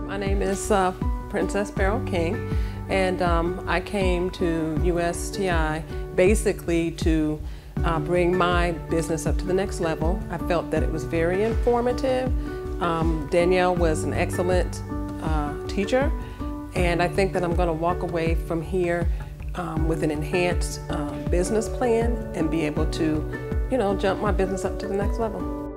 My name is Princess Beryl King, and I came to USTI basically to bring my business up to the next level. I felt that it was very informative. Danielle was an excellent teacher, and I think that I'm going to walk away from here with an enhanced business plan and be able to, jump my business up to the next level.